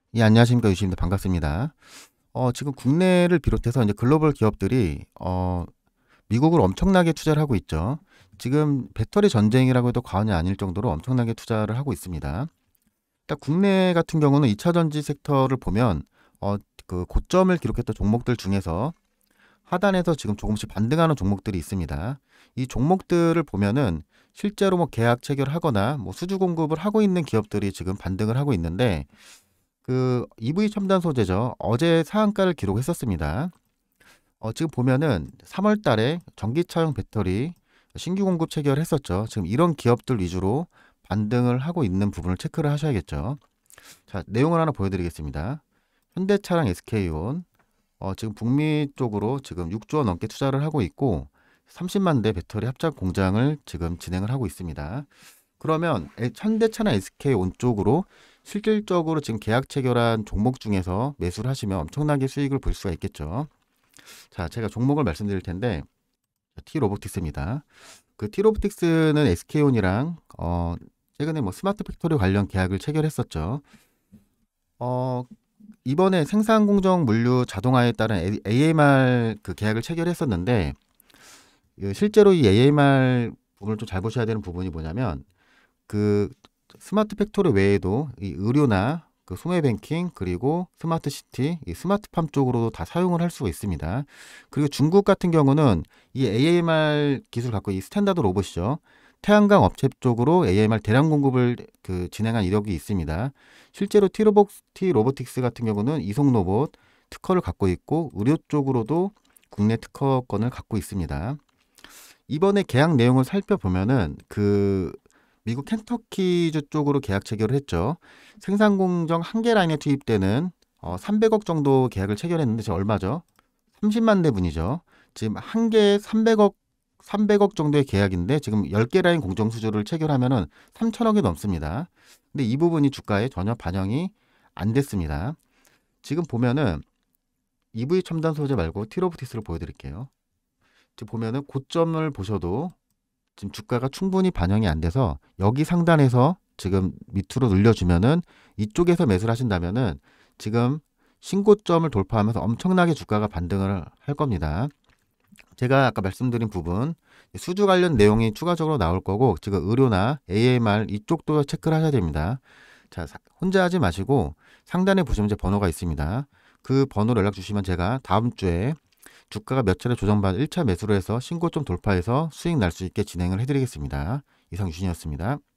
예, 안녕하십니까. 유시입니다. 반갑습니다. 지금 국내를 비롯해서 이제 글로벌 기업들이 미국을 엄청나게 투자를 하고 있죠. 지금 배터리 전쟁이라고 해도 과언이 아닐 정도로 엄청나게 투자를 하고 있습니다. 일단 국내 같은 경우는 2차 전지 섹터를 보면 어, 그 고점을 기록했던 종목들 중에서 하단에서 지금 조금씩 반등하는 종목들이 있습니다. 이 종목들을 보면은 실제로 뭐 계약 체결하거나 뭐 수주 공급을 하고 있는 기업들이 지금 반등을 하고 있는데 그 EV 첨단 소재죠. 어제 상한가를 기록했었습니다. 지금 보면은 3월 달에 전기차용 배터리 신규 공급 체결했었죠. 지금 이런 기업들 위주로 반등을 하고 있는 부분을 체크를 하셔야겠죠. 자, 내용을 하나 보여드리겠습니다. 현대차랑 SK온 지금 북미 쪽으로 지금 6조 원 넘게 투자를 하고 있고 30만 대 배터리 합작 공장을 지금 진행을 하고 있습니다. 그러면 현대차나 SK온 쪽으로 실질적으로 지금 계약 체결한 종목 중에서 매수를 하시면 엄청나게 수익을 볼 수가 있겠죠. 자, 제가 종목을 말씀드릴 텐데 T로보틱스입니다. 그 T로보틱스는 SK온이랑 최근에 뭐 스마트 팩토리 관련 계약을 체결했었죠. 어, 이번에 생산 공정 물류 자동화에 따른 AMR 그 계약을 체결했었는데 실제로 이 AMR 부분을 좀 잘 보셔야 되는 부분이 뭐냐면 그 스마트 팩토리 외에도 이 의료나 그 소매뱅킹 그리고 스마트 시티, 이 스마트팜 쪽으로도 다 사용을 할 수가 있습니다. 그리고 중국 같은 경우는 이 AMR 기술 갖고 이 스탠다드 로봇이죠. 태양광 업체 쪽으로 AMR 대량 공급을 그 진행한 이력이 있습니다. 실제로 T 로보틱스 같은 경우는 이송 로봇 특허를 갖고 있고 의료 쪽으로도 국내 특허권을 갖고 있습니다. 이번에 계약 내용을 살펴보면은 그 미국 켄터키주 쪽으로 계약 체결을 했죠. 생산 공정 한 개 라인에 투입되는 300억 정도 계약을 체결했는데 저 얼마죠? 30만 대분이죠. 지금 한 개에 300억 정도의 계약인데 지금 10개 라인 공정 수주를 체결하면은 3천억이 넘습니다. 근데 이 부분이 주가에 전혀 반영이 안 됐습니다. 지금 보면은 EV 첨단 소재 말고 티로보티스를 보여드릴게요. 지금 보면은 고점을 보셔도 지금 주가가 충분히 반영이 안 돼서 여기 상단에서 지금 밑으로 눌려주면은 이쪽에서 매수를 하신다면은 지금 신고점을 돌파하면서 엄청나게 주가가 반등을 할 겁니다. 제가 아까 말씀드린 부분 수주 관련 내용이 추가적으로 나올 거고 지금 의료나 AMR 이쪽도 체크를 하셔야 됩니다. 자, 혼자 하지 마시고 상단에 보시면 이제 번호가 있습니다. 그 번호로 연락 주시면 제가 다음 주에 주가가 몇 차례 조정받아 1차 매수로 해서 신고점 돌파해서 수익 날 수 있게 진행을 해드리겠습니다. 이상 유신이었습니다.